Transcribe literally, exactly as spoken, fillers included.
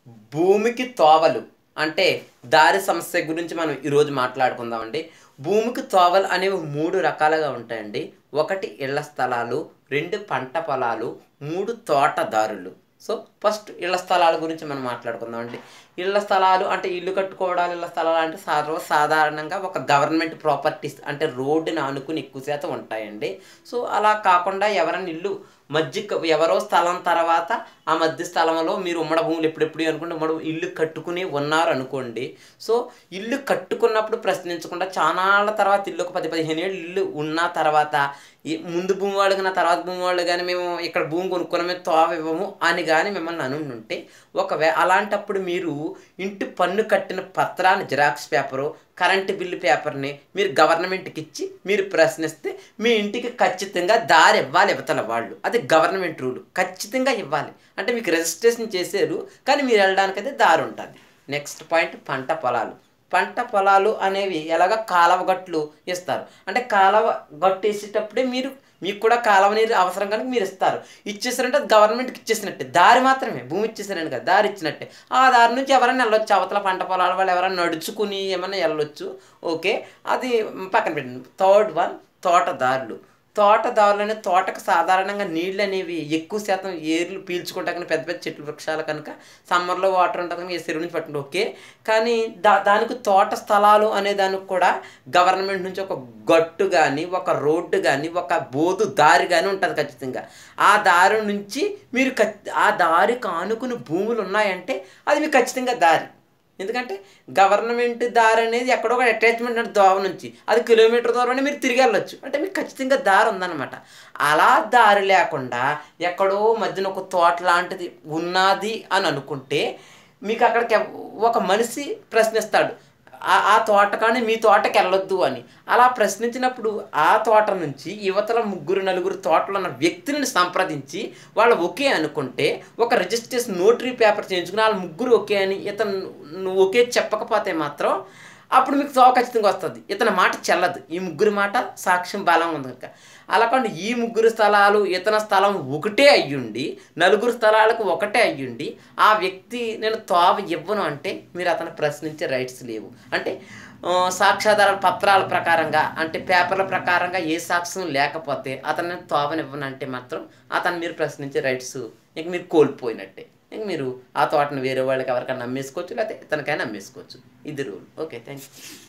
భూమికి తోవలు అంటే దారి సమస్య గురించి మనం ఈరోజు మాట్లాడుకుందామండి. భూమికి తోవలు అనేవి మూడు రకాలుగా ఉంటాయండి. ఒకటి ఇళ్ల స్థలాలు, రెండు పంట పొలాలు, మూడు తోటదారులు. సో ఫస్ట్ ఇళ్ల స్థలాల గురించి మనం మాట్లాడుకుందామండి. ఇళ్ల స్థలాలు అంటే ఇల్లు కట్టుకోవడాలు, ఇళ్ల స్థలాలు అంటే సర్వసాధారణంగా ఒక గవర్నమెంట్ ప్రాపర్టీస్ అంటే రోడ్డుని ఆనుకుని ఎక్కువ శాతం ఉంటాయండి. సో అలా కాకుండా ఎవరైనా ఇల్లు మధ్య ఎవరో స్థలం తర్వాత ఆ మధ్య స్థలంలో మీరు ఉమ్మడి భూములు ఎప్పుడెప్పుడు అనుకుంటే ఉమ్మడి ఇల్లు కట్టుకుని ఉన్నారు అనుకోండి. సో ఇల్లు కట్టుకున్నప్పుడు ప్రశ్నించకుండా చానాళ్ళ తర్వాత ఇల్లు ఒక పది పదిహేను ఏళ్ళు ఇల్లు ఉన్న తర్వాత ఈ ముందు భూమి వాళ్ళు కానీ తర్వాత భూమి వాళ్ళు కానీ మేము ఇక్కడ భూమి కొనుక్కున్న మేము తోవ ఇవ్వము అని కానీ మిమ్మల్ని అనుంటే ఒకవే అలాంటప్పుడు మీరు ఇంటి పన్ను కట్టిన పత్రాన్ని జిరాక్స్ పేపరు, కరెంటు బిల్లు పేపర్ని మీరు గవర్నమెంట్కి ఇచ్చి మీరు ప్రశ్నిస్తే మీ ఇంటికి ఖచ్చితంగా దారి ఇవ్వాలి ఇవతల వాళ్ళు. అది గవర్నమెంట్ రూల్, ఖచ్చితంగా ఇవ్వాలి. అంటే మీకు రిజిస్ట్రేషన్ చేశారు కానీ మీరు వెళ్ళడానికైతే దారి ఉంటుంది. నెక్స్ట్ పాయింట్ పంట పొలాలు. పంట పొలాలు అనేవి ఎలాగ కాలవ గట్లు ఇస్తారు. అంటే కాలవ గట్టు వేసేటప్పుడే మీరు మీకు కూడా కాలువ నీరు అవసరం కనుక మీరు ఇస్తారు. ఇచ్చేసారంటే అది గవర్నమెంట్కి ఇచ్చేసినట్టే, దారి మాత్రమే, భూమి ఇచ్చేసారండి కదా, దారి ఇచ్చినట్టే. ఆ దారి నుంచి ఎవరైనా వెళ్ళొచ్చు, అవతల పంట పొలాల వాళ్ళు ఎవరైనా నడుచుకుని ఏమైనా వెళ్ళొచ్చు. ఓకే, అది పక్కన పెట్టండి. Third one తోటదారులు. తోటదారులు అనే తోటకు సాధారణంగా నీళ్ళు అనేవి ఎక్కువ శాతం ఏర్లు పీల్చుకుంటా కానీ పెద్ద పెద్ద చెట్లు వృక్షాలు కనుక సమ్మర్లో వాటర్ ఉంటుంది కనుక ఏ చెరువు నుంచి పట్టింది. ఓకే, కానీ దా దానికి తోట స్థలాలు అనే దానికి కూడా గవర్నమెంట్ నుంచి ఒక గట్టు కానీ ఒక రోడ్డు కానీ ఒక బోధు దారి కానీ ఉంటుంది ఖచ్చితంగా. ఆ దారి నుంచి మీరు ఆ దారికి ఆనుకుని భూములు ఉన్నాయంటే అది మీకు ఖచ్చితంగా దారి. ఎందుకంటే గవర్నమెంట్ దారి అనేది ఎక్కడో ఒక అటాచ్మెంట్ అంటే దోవ నుంచి అది కిలోమీటర్ దూరం మీరు తిరిగి వెళ్ళొచ్చు, అంటే మీకు ఖచ్చితంగా దారి ఉందన్నమాట. అలా దారి లేకుండా ఎక్కడో మధ్యన ఒక తోట లాంటిది ఉన్నది అని అనుకుంటే మీకు అక్కడికి ఒక మనిషి ప్రశ్నిస్తాడు, ఆ తోట కానీ మీ తోటకి వెళ్ళొద్దు అని. అలా ప్రశ్నించినప్పుడు ఆ తోట నుంచి యువతల ముగ్గురు నలుగురు తోటలో ఉన్న వ్యక్తులను సంప్రదించి వాళ్ళు ఓకే అనుకుంటే ఒక రిజిస్ట్రేషన్ నోటరీ పేపర్ చేయించుకుని వాళ్ళు ముగ్గురు ఓకే అని ఇతను ఓకే చెప్పకపోతే మాత్రం అప్పుడు మీకు తోవ ఖచ్చితంగా వస్తుంది. ఇతని మాట చెల్లదు, ఈ ముగ్గురు మాట సాక్ష్యం బలం ఉంది కనుక. అలా కాకుండా ఈ ముగ్గురు స్థలాలు ఇతని స్థలం ఒకటే అయ్యుండి నలుగురు స్థలాలకు ఒకటే అయ్యుండి ఆ వ్యక్తి నేను తోవ ఇవ్వను అంటే మీరు అతను ప్రశ్నించే రైట్స్ లేవు. అంటే సాక్ష్యాధారాల పత్రాల ప్రకారంగా అంటే పేపర్ల ప్రకారంగా ఏ సాక్ష్యం లేకపోతే అతను తోవనివ్వను అంటే మాత్రం అతను మీరు ప్రశ్నించే రైట్స్ ఇంక మీరు కోల్పోయినట్టే. ఇంక మీరు ఆ తోటను వేరే వాళ్ళకి ఎవరికైనా అమ్మేసుకోవచ్చు, లేకపోతే ఇతనికైనా అమ్మేసుకోవచ్చు. ఇది రూల్. Okay, thank you.